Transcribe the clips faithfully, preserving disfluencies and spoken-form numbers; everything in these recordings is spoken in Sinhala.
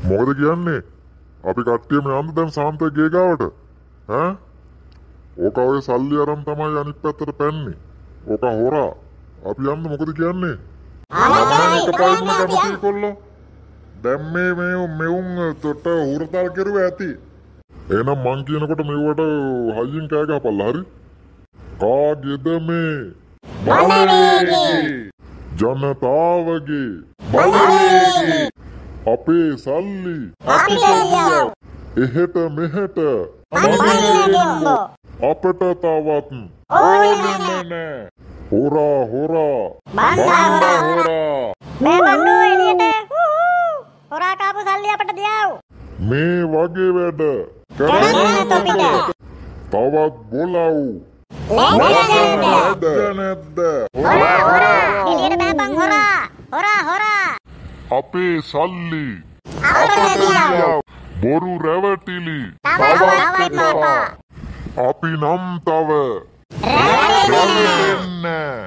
මොකද කියන්නේ? අපි කට්ටියම යන්න දැන් සාන්තේ ගේ ගාවට. ඈ? ඕක ඔය සල්ලි අරන් තමයි අනිත් පැත්තට පැන්නේ. ඕක හොරා. අපි යන්න මොකද කියන්නේ? මම එක පයින්ම කැමති කොල්ලෝ. දැන් මේ මේ මෙවුන් තොට හුරතල් කෙරුවා ඇති. එහෙනම් මං කියනකොට මෙව්වට හයියෙන් කෑ ගහපල්ලා හරි? කාගේද මේ? බලවේගී ජනතාවගේ බලවේගී අපේ සල්ලි අපි දෙවියෝ එහෙට මෙහෙට අපට තවත් ඕනෙම නෑ. හොරා හොරා බණ්ඩා හොරා මේ බණ්ඩෝ එළියට හොරා කාපු සල්ලි අපට දියාව්. මේ වගේ වැඩ කරන්න තොපිට තවත් බොලව් ලැජ්ජ නැද්ද? හොරා හොරා එළියට බෑපන් හොරා හොරා හොරා අපේ සල්ලි අපට දියාව්. බොරු රැවටිලි තවත් එපා. අපි නම් තව රැවටෙන්න. නෑ.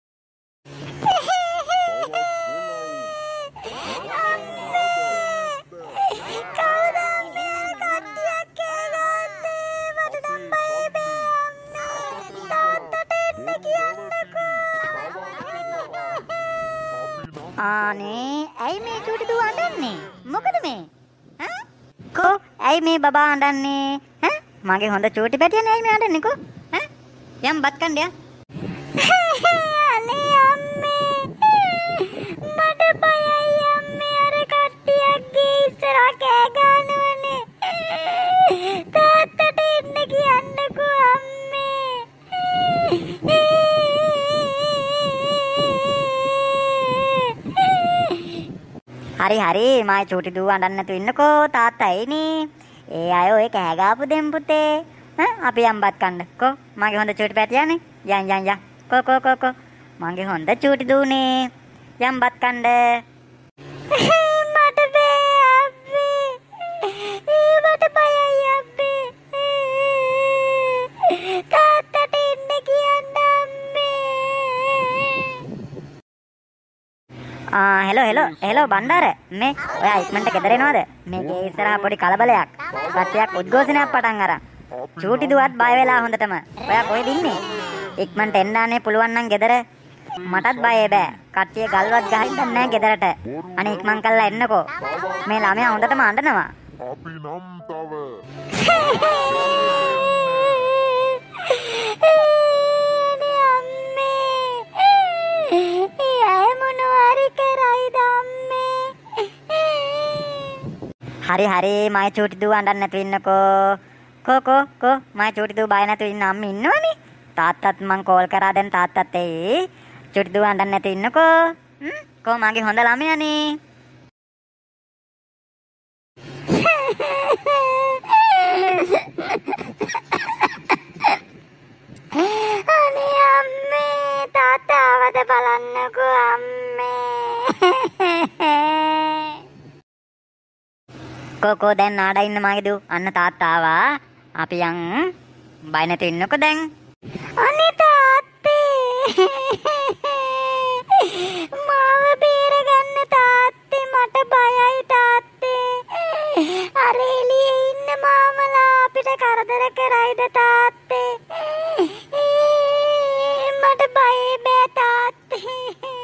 ආනේ ඇයි මේ චූටි දුව අඬන්නේ? මොකද මේ? ඈ? කො ඇයි මේ බබා අඬන්නේ? ඈ? මගේ හොඳ චූටි පැටියනේ ඇයි මේ අඬන්නේ කො? ඈ? යම් බත් කන්න යා. අනේ අම්මේ. මට බයයි අම්මේ අර කට්ටියක්ගේ ඉස්සරහ කෑ ගන්නවනේ. තාත්තට එන්න කියන්නකෝ අම්මේ. හරි හරි මයි චූටි දුව අඬන්න නැතුව ඉන්නකෝ තාත්තා එයිනේ. ඒ අය ඔය කෑ ගාපු දෙම් පුතේ. ඈ අපි යම් බත් කන්න. කො මගේ හොඳ චූටි පැටියානේ. යන් යන් යන්. කො කො කො කො මගේ හොඳ චූටි දුවනේ. යම් බත් කන්න. මට බෑ අබ්බේ. මට බයයි අබ්බේ. තාත්තට එන්න කියන්න අම්මේ. ආ හෙලෝ හෙලෝ හෙලෝ බණ්ඩාර මේ ඔයා ඉක්මනට ගෙදර එනවද? මේකේ ඉස්සරහා පොඩි කලබලයක්. කට්ටියක් උද්ඝෝෂණයක් පටන් අරන්. චූටි දුවත් බය වෙලා හොඳටම. ඔයා කොහෙද ඉන්නේ? ඉක්මනට එන්න ආනේ පුළුවන් නම් ගෙදර. මටත් බයයි බෑ. කට්ටිය ගල්වත් ගහින් දන්නේ නැහැ ගෙදරට. අනේ ඉක්මන් කරලා එන්නකෝ. මේ ළමයා හොඳටම අඬනවා. අපි නම් තව හරි හරි මයි චූටි දුව අඬන්න නැතුව ඉන්නකෝ. කෝ කෝ කෝ මයි චූටි දුව බය නැතුව ඉන්න අම්ම ඉන්නවනේ. තාත්තත් මං කෝල් කරා දැන් තාත්තත් එයි. චූටි දුව අඬන්න නැතුව ඉන්නකෝ. හ්ම් කෝ මගේ හොඳ ළමයානේ. අනේ අම්මේ තාත්තා ආවද බලන්නකෝ අම්මේ. කොකෝ දැන් නාඩා ඉන්න මගේ දු අන්න තාත්තා ආවා. අපි යන් බය නැතුව ඉන්නකෝ දැන්. අනේ තාත්තේ මාව බේර ගන්න තාත්තේ මට බයයි තාත්තේ. අර එළියේ ඉන්න මාමලා අපිට කරදර කරයිද තාත්තේ. මට බයයි බෑ තාත්තේ.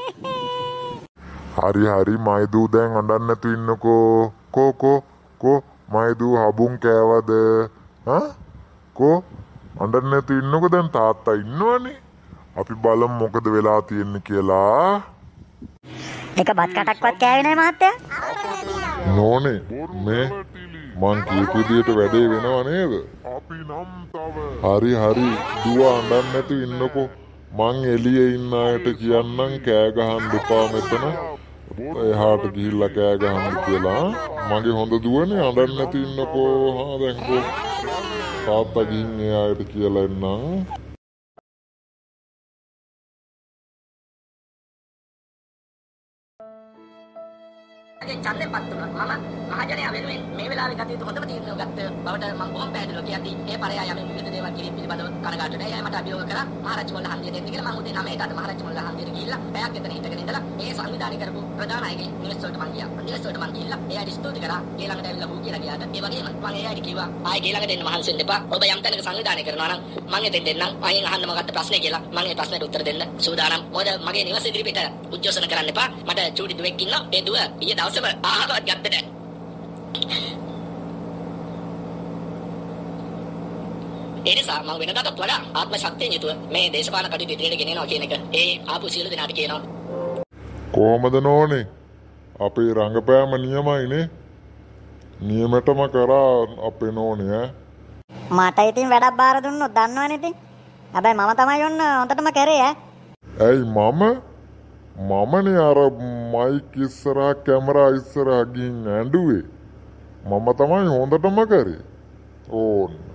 හරි හරි මයි දූ දැන් අඬන්න නැතුව ඉන්නකෝ. කෝ කෝ කෝ මයි දූ හබුන් කෑවද? හා කෝ අඬන්න නැතුව ඉන්නකෝ දැන් තාත්තා ඉන්නවනේ. අපි බලමු මොකද වෙලා තියෙන්නේ කියලා. එක බත් කටක්වත් කෑවේ නැහැ මහත්තයා. නෝනේ මේ මං කියපු විදියට වැඩේ වෙනව නේද? අපි නම් තව හරි හරි දුව අඬන්න නැතුව ඉන්නකෝ. මං එළියේ ඉන්න අයට කියන්නම් කෑ ගහන්න එපා මෙතන. එහාට ගිහිල්ලා කෑ ගහන්න කියලා. මගේ හොඳ දුවනේ අඬන්න නැතුව ඉන්නකෝ. හා දැන් කෝ තාත්තා ගිහින් ඒ අයට කියලා එන්නම්. ඡන්දේ පත් වුණා. මම මහජනයා වෙනුවෙන් මේ වෙලාවේ ගත යුතු හොඳම තීරණය ගත්ත බවට මම බොහොම පැහැදිලිව කියද්දී ඒ පරයා යමින් විවිධ දේවල් කිරීම පිළිබඳව කනගාටු නැහැ. එයා මට අභියෝග කරා මහරජ මොල්ල හන්දිය දෙන්න කියලා. මම උදේ නවයට අද මහරජ මොල්ල හන්දියට ගිහිල්ලා පැයක් එතන හිටගෙන ඉඳලා මේ සංවිධානය කරපු ප්‍රධාන අයගේ නිවෙස් වලට මං ගියා. නිවෙස් වලට මං ගිහිල්ලා එයාට ස්තුති කරා. ගේ ළඟට ඇවිල්ලා හු කියලා ගියාට. ඒ වගේම මම එයාට කිව්වා ආයේ ගේ ළඟට එන්න මහන්සි වෙන්න එපා. ඔබ යම් තැනක සංවිධානය කරනවා නම් මම එතෙන් දෙන්නම්. මගෙන් අහන්න මගත්ත ප්‍රශ්නේ කියලා. මම ඒ ප්‍රශ්නෙට උත්තර දෙන්න සූදානම්. මොකද මගේ නිවස ඉදිරිපිට උද්ඝෝෂණ කරන්න එපා. මට චූටි දුවෙක් ඉන්නවා. ඒ දුව ඊයේ දවසේම ආහාරවත් ගත්තේ නැහැ. ඒ නිසා මම වෙනදාටත් වඩා ආත්ම ශක්තියෙන් යුතුව මේ දේශපාලන කටයුතු ඉදිරියට ගෙනියනවා කියන එක ඒ ආපු සියලු දෙනාට කියනවා. කොහමද නෝනේ? අපේ රංගපෑම නියමයිනේ. නියමටම කරා අපේ නෝනේ ඈ. මට ඉතින් වැඩක් බාර දුන්නොත් දන්නවනේ ඉතින්. හැබැයි මම තමයි ඔන්න හොඳටම කරේ ඈ. ඇයි මම? මමනේ අර මයික් ඉස්සරහා කැමරා ඉස්සරහා ගින් ඇඬුවේ. මම තමයි හොඳටම කරේ. ඕන්